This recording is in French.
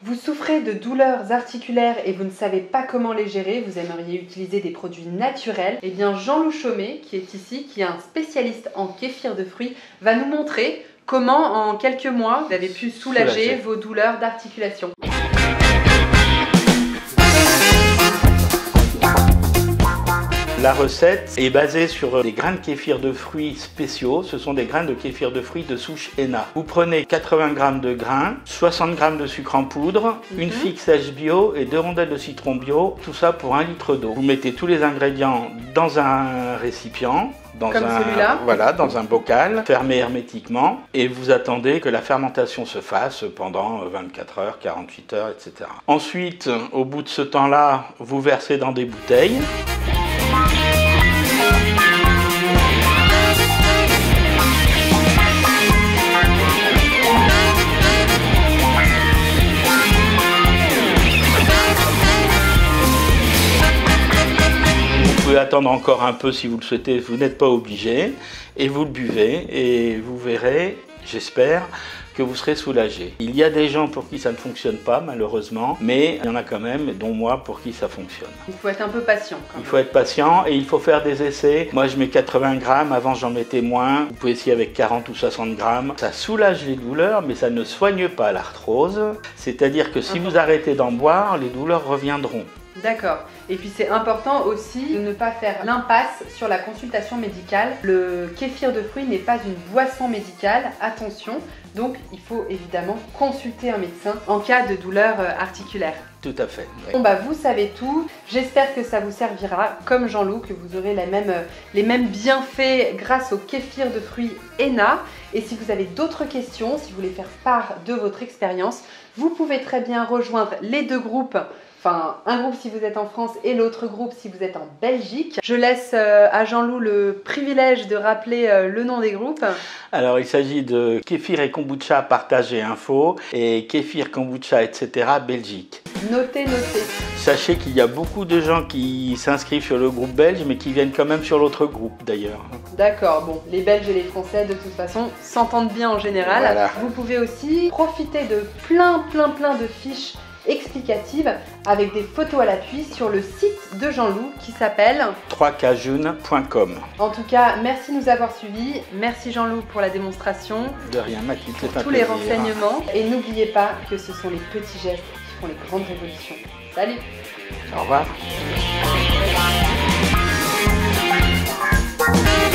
Vous souffrez de douleurs articulaires et vous ne savez pas comment les gérer, vous aimeriez utiliser des produits naturels. Eh bien Jean-Loup Chaumet, qui est ici, qui est un spécialiste en kéfir de fruits, va nous montrer comment en quelques mois vous avez pu soulager vos douleurs d'articulation. La recette est basée sur des grains de kéfir de fruits spéciaux. Ce sont des grains de kéfir de fruits de souche ENA. Vous prenez 80 g de grains, 60 g de sucre en poudre, une figue sèche bio et 2 rondelles de citron bio. Tout ça pour 1 litre d'eau. Vous mettez tous les ingrédients dans un récipient. Dans un bocal, fermé hermétiquement, et vous attendez que la fermentation se fasse pendant 24 heures, 48 heures, etc. Ensuite, au bout de ce temps-là, vous versez dans des bouteilles. Vous pouvez attendre encore un peu si vous le souhaitez, vous n'êtes pas obligé, et vous le buvez, et vous verrez, j'espère, que vous serez soulagé. Il y a des gens pour qui ça ne fonctionne pas, malheureusement, mais il y en a quand même, dont moi, pour qui ça fonctionne. Il faut être un peu patient. Il faut être patient et il faut faire des essais. Moi, je mets 80 grammes, avant j'en mettais moins. Vous pouvez essayer avec 40 ou 60 grammes. Ça soulage les douleurs, mais ça ne soigne pas l'arthrose. C'est-à-dire que si vous arrêtez d'en boire, les douleurs reviendront. D'accord. Et puis c'est important aussi de ne pas faire l'impasse sur la consultation médicale. Le kéfir de fruits n'est pas une boisson médicale, attention. Donc il faut évidemment consulter un médecin en cas de douleur articulaire. Tout à fait. Oui. Bon bah vous savez tout. J'espère que ça vous servira, comme Jean-Loup, que vous aurez les mêmes bienfaits grâce au kéfir de fruits ENA. Et si vous avez d'autres questions, si vous voulez faire part de votre expérience, vous pouvez très bien rejoindre les deux groupes. Enfin, un groupe si vous êtes en France et l'autre groupe si vous êtes en Belgique. Je laisse à Jean-Loup le privilège de rappeler le nom des groupes. Alors, il s'agit de Kéfir et Kombucha Partagé Info et Kéfir, Kombucha, etc. Belgique. Notez, notez. Sachez qu'il y a beaucoup de gens qui s'inscrivent sur le groupe belge, mais qui viennent quand même sur l'autre groupe d'ailleurs. D'accord, bon, les Belges et les Français de toute façon s'entendent bien en général. Voilà. Vous pouvez aussi profiter de plein de fiches explicative avec des photos à l'appui sur le site de Jean-Loup qui s'appelle 3kjune.com. En tout cas, merci de nous avoir suivis. Merci Jean-Loup pour la démonstration. De rien, Mathilde, c'est un tous plaisir. Les renseignements. Et n'oubliez pas que ce sont les petits gestes qui font les grandes révolutions. Salut! Au revoir.